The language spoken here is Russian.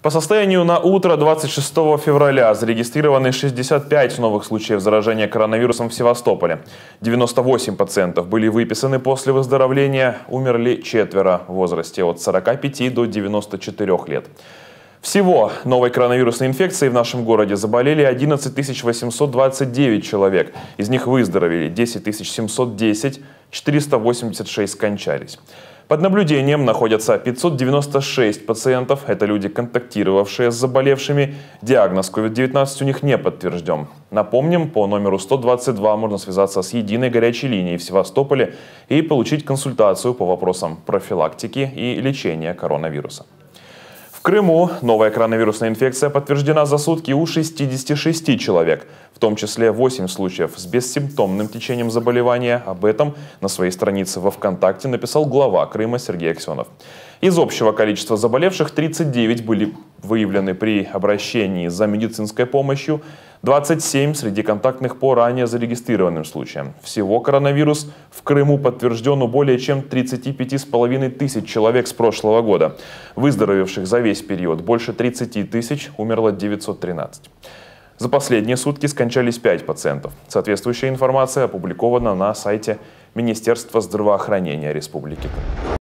По состоянию на утро 26 февраля зарегистрированы 65 новых случаев заражения коронавирусом в Севастополе. 98 пациентов были выписаны после выздоровления, умерли 4 в возрасте от 45 до 94 лет. Всего новой коронавирусной инфекцией в нашем городе заболели 11 829 человек. Из них выздоровели 10 710, 486 скончались. Под наблюдением находятся 596 пациентов. Это люди, контактировавшие с заболевшими. Диагноз COVID-19 у них не подтвержден. Напомним, по номеру 122 можно связаться с единой горячей линией в Севастополе и получить консультацию по вопросам профилактики и лечения коронавируса. В Крыму новая коронавирусная инфекция подтверждена за сутки у 66 человек, в том числе 8 случаев с бессимптомным течением заболевания. Об этом на своей странице во ВКонтакте написал глава Крыма Сергей Аксенов. Из общего количества заболевших 39 были выявлены при обращении за медицинской помощью, 27 среди контактных по ранее зарегистрированным случаям. Всего коронавирус в Крыму подтвержден у более чем 35,5 тысяч человек с прошлого года. Выздоровевших за весь период больше 30 тысяч, умерло 913. За последние сутки скончались 5 пациентов. Соответствующая информация опубликована на сайте Министерства здравоохранения Республики.